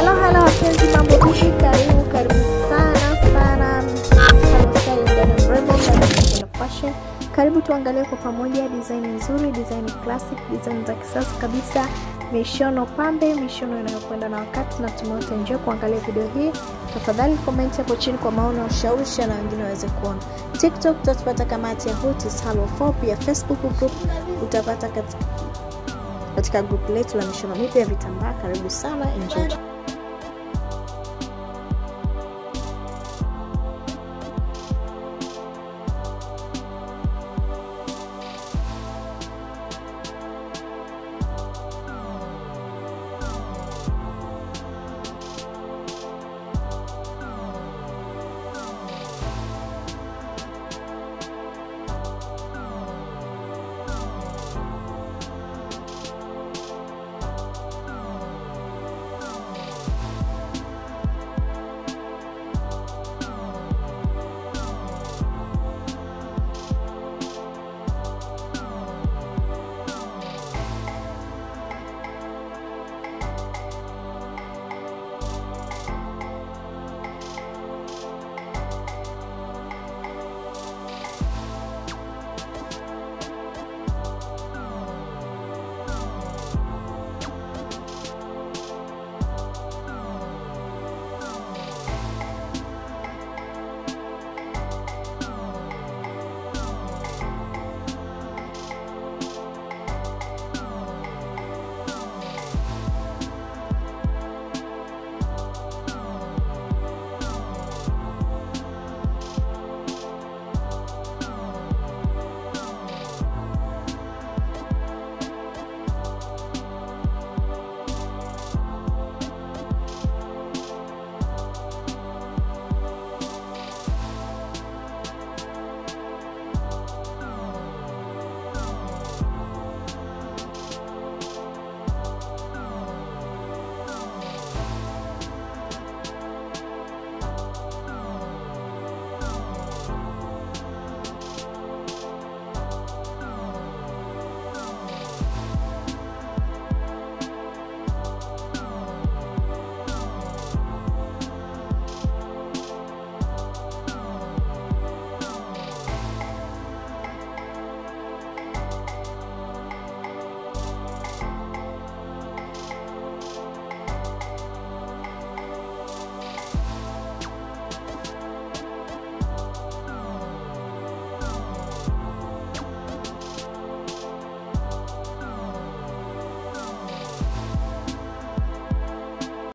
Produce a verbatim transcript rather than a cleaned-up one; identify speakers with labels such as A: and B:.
A: Hello hello wapenzi, mambo vipi? Karibu karibu sana sana Halo Style Dada Mrembo na fashion. Karibu tuangalie kwa pamoja design nzuri, design classic, design za kisasa kabisa, mishono pambe, mishono inayokwenda na wakati, na tumeota enjoy kuangalia video hii. Tafadhali comment hapo chini kwa maoni na ushauri na wengine waweze kuona. TikTok tutapata kama at Yahutis Halo four, pia Facebook group utapata katika katika group letu la mishono mipya ya vitambaa. Karibu sana, enjoy.